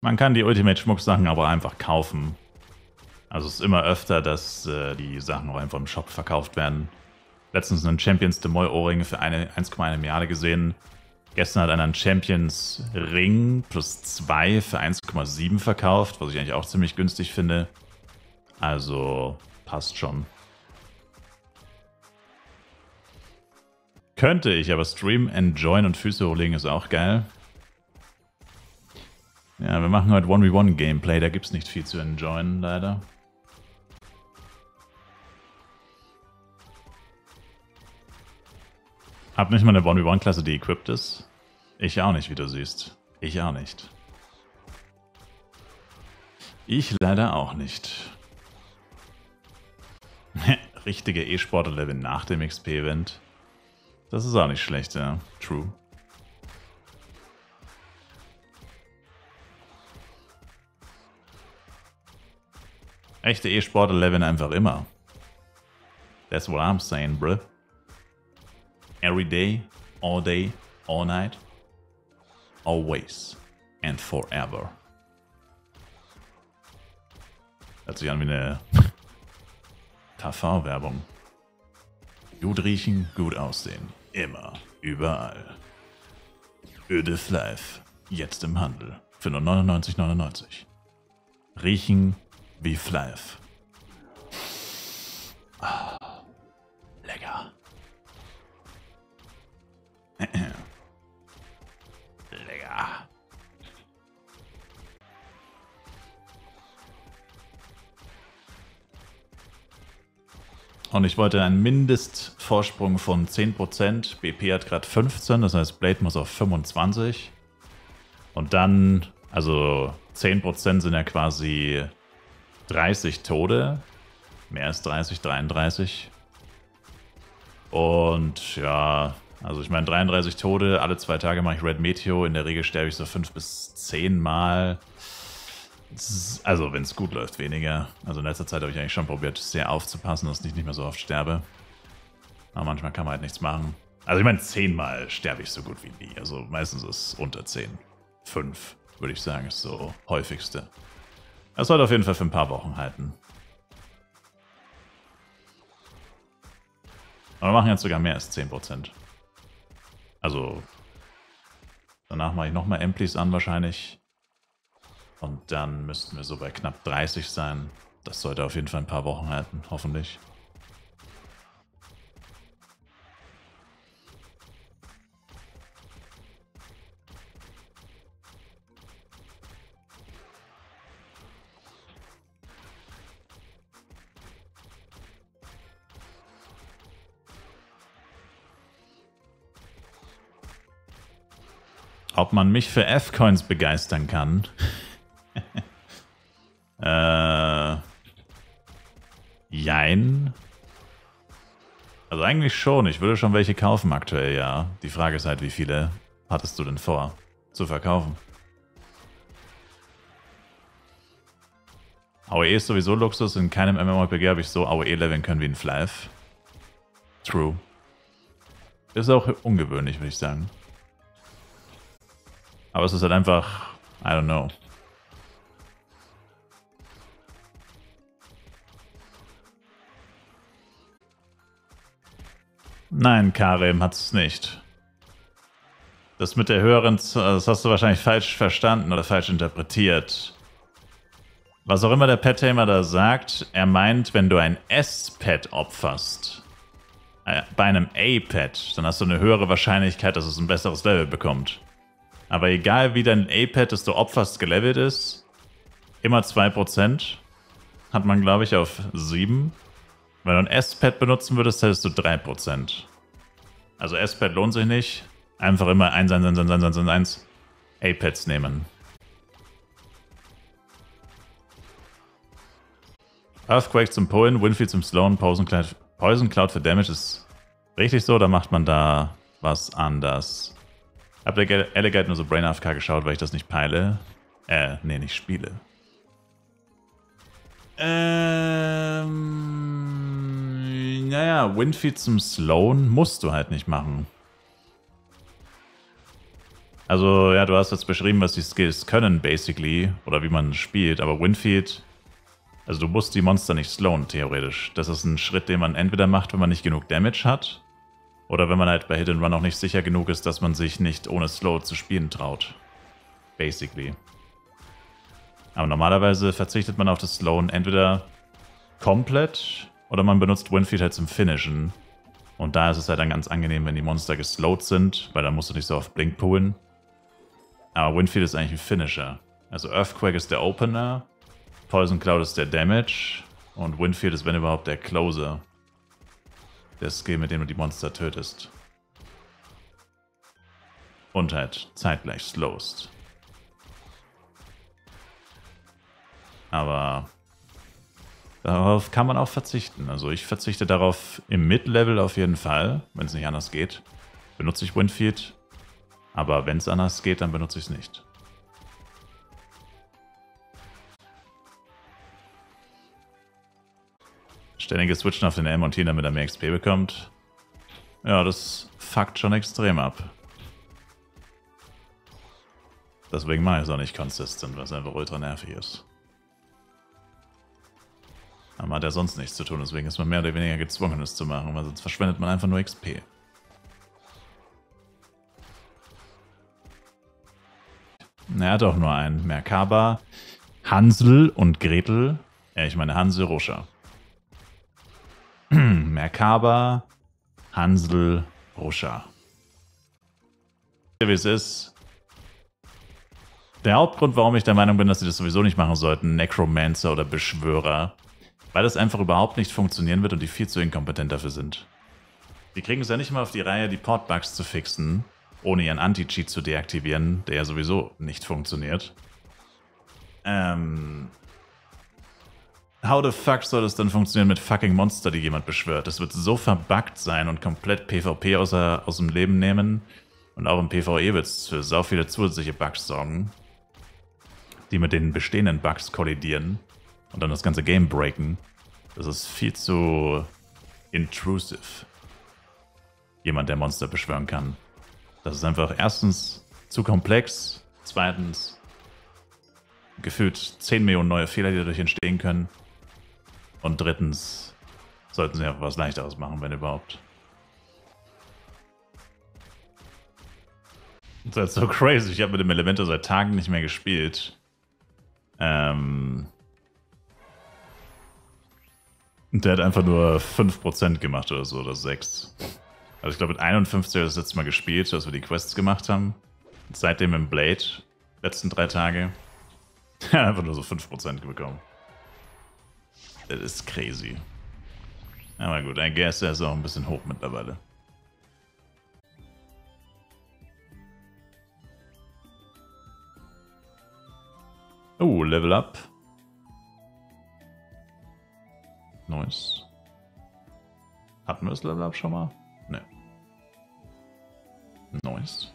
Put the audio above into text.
Man kann die Ultimate-Schmucksachen aber einfach kaufen. Also es ist immer öfter, dass die Sachen auch einfach im Shop verkauft werden. Letztens einen Champions de Mol Ohrring für 1,1 Milliarde gesehen. Gestern hat einer einen Champions Ring plus 2 für 1,7 verkauft, was ich eigentlich auch ziemlich günstig finde. Also passt schon. Könnte ich aber streamen, enjoyen und Füße hochlegen ist auch geil. Ja, wir machen heute 1v1 Gameplay, da gibt es nicht viel zu enjoyen, leider. Hab nicht mal eine 1v1-Klasse, die equipped ist. Ich auch nicht, wie du siehst. Ich auch nicht. Ich leider auch nicht. Richtige E-Sportler-Level nach dem XP-Event. Das ist auch nicht schlecht, ja. True. Echte E-Sportler leveln einfach immer. That's what I'm saying, bruh. Every day, all night, always and forever. Hört sich an wie eine TV-Werbung. Gut riechen, gut aussehen. Immer, überall. Eau de Flife. Jetzt im Handel. Für nur 99,99. Riechen wie Flife. Ah, lecker. Lecker. Und ich wollte einen Mindestvorsprung von 10%. BP hat gerade 15, das heißt Blade muss auf 25. Und dann, also 10% sind ja quasi 30 Tode. Mehr als 30, 33. Und ja, also ich meine 33 Tode, alle 2 Tage mache ich Red Meteo. In der Regel sterbe ich so 5 bis 10 Mal. Also wenn es gut läuft, weniger. Also in letzter Zeit habe ich eigentlich schon probiert, sehr aufzupassen, dass ich nicht mehr so oft sterbe. Aber manchmal kann man halt nichts machen. Also ich meine 10 Mal sterbe ich so gut wie nie. Also meistens ist es unter 10. 5, würde ich sagen, ist so häufigste. Das sollte auf jeden Fall für ein paar Wochen halten. Aber wir machen jetzt sogar mehr als 10%. Also danach mache ich nochmal Amplis an wahrscheinlich. Und dann müssten wir so bei knapp 30 sein. Das sollte auf jeden Fall ein paar Wochen halten, hoffentlich. Ob man mich für F-Coins begeistern kann? Jein. Also eigentlich schon. Ich würde schon welche kaufen aktuell, ja. Die Frage ist halt, wie viele hattest du denn vor zu verkaufen? AOE ist sowieso Luxus. In keinem MMORPG habe ich so AOE leveln können wie in Flife. True. Ist auch ungewöhnlich, würde ich sagen. Aber es ist halt einfach, I don't know. Nein, Karim hat es nicht. Das mit der höheren, das hast du wahrscheinlich falsch verstanden oder falsch interpretiert. Was auch immer der Pet-Tamer da sagt, er meint, wenn du ein S-Pet opferst, bei einem A-Pet, dann hast du eine höhere Wahrscheinlichkeit, dass es ein besseres Level bekommt. Aber egal wie dein A-Pad, das du opferst, gelevelt ist, immer 2%, hat man glaube ich auf 7. Wenn du ein S-Pad benutzen würdest, hättest du 3%. Also S-Pad lohnt sich nicht. Einfach immer 1, 1, 1, 1, 1, 1, 1 A-Pads nehmen. Earthquake zum Pullen, Winfield zum Slowen, Poison Cloud für Damage ist richtig so, da macht man da was anders. Hab der Elegate nur so Brain AFK geschaut, weil ich das nicht peile. Nee, nicht spiele. Naja, Winfield zum Slowen musst du halt nicht machen. Also, ja, du hast jetzt beschrieben, was die Skills können, basically, oder wie man spielt, aber Windfield, also du musst die Monster nicht slowen, theoretisch. Das ist ein Schritt, den man entweder macht, wenn man nicht genug Damage hat, oder wenn man halt bei Hit and Run noch nicht sicher genug ist, dass man sich nicht ohne Slow zu spielen traut. Basically. Aber normalerweise verzichtet man auf das Slowen entweder komplett, oder man benutzt Windfield halt zum Finishen. Und da ist es halt dann ganz angenehm, wenn die Monster geslowt sind, weil dann musst du nicht so oft Blink poolen. Aber Windfield ist eigentlich ein Finisher. Also Earthquake ist der Opener, Poison Cloud ist der Damage und Windfield ist, wenn überhaupt, der Closer. Der Skill, mit dem du die Monster tötest. Und halt zeitgleich slowst. Aber darauf kann man auch verzichten. Also ich verzichte darauf im Mid-Level auf jeden Fall, wenn es nicht anders geht. Benutze ich Windfield. Aber wenn es anders geht, dann benutze ich es nicht. Ständiges Switchen auf den M und T, damit er mehr XP bekommt. Ja, das fuckt schon extrem ab. Deswegen mache ich es auch nicht consistent, was einfach ultra nervig ist. Aber man hat ja sonst nichts zu tun, deswegen ist man mehr oder weniger gezwungen, es zu machen, weil sonst verschwendet man einfach nur XP. Er hat auch nur einen. Merkaba, Hansel und Gretel. Ja, ich meine Hansel Ruscher. Merkaba, Hansel, Ruscher. Wie es ist. Der Hauptgrund, warum ich der Meinung bin, dass sie das sowieso nicht machen sollten, Necromancer oder Beschwörer, weil das einfach überhaupt nicht funktionieren wird und die viel zu inkompetent dafür sind. Die kriegen es ja nicht mal auf die Reihe, die Portbugs zu fixen, ohne ihren Anti-Cheat zu deaktivieren, der ja sowieso nicht funktioniert. How the fuck soll das dann funktionieren mit fucking Monster, die jemand beschwört? Das wird so verbuggt sein und komplett PvP aus dem Leben nehmen. Und auch im PvE wird es für sau viele zusätzliche Bugs sorgen, die mit den bestehenden Bugs kollidieren und dann das ganze Game breaken. Das ist viel zu intrusive. Jemand, der Monster beschwören kann. Das ist einfach erstens zu komplex, zweitens gefühlt 10 Millionen neue Fehler, die dadurch entstehen können. Und drittens sollten sie einfach was Leichteres machen, wenn überhaupt. Das ist so crazy. Ich habe mit dem Elementor seit Tagen nicht mehr gespielt. Und der hat einfach nur 5% gemacht oder so, oder 6%. Also ich glaube mit 51 habe ich das letzte Mal gespielt, als wir die Quests gemacht haben. Und seitdem im Blade, letzten 3 Tage. Einfach nur so 5% bekommen. Das ist crazy. Aber gut, I guess er ist auch ein bisschen hoch mittlerweile. Oh, Level Up. Nice. Hatten wir das Level Up schon mal? Ne. Nice.